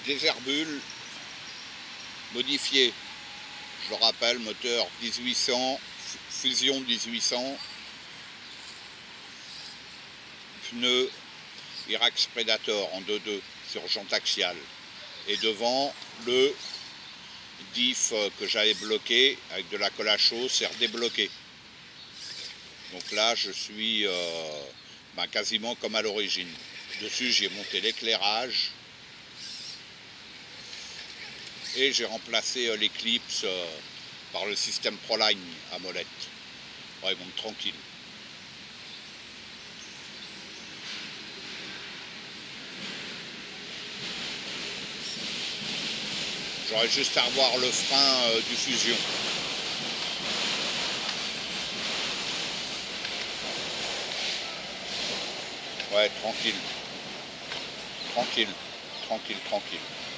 désherbule modifié. Je le rappelle, moteur 1800, fusion 1800, pneu Irax Predator en 2.2 sur jante axiale. Et devant, le diff que j'avais bloqué avec de la colle à chaud s'est redébloqué. Donc là, je suis quasiment comme à l'origine. Dessus, j'ai monté l'éclairage et j'ai remplacé l'éclipse par le système Proline à molette. Ouais, il monte tranquille. J'aurais juste à revoir le frein du Fusion. Ouais, tranquille. Tranquille, tranquille, tranquille.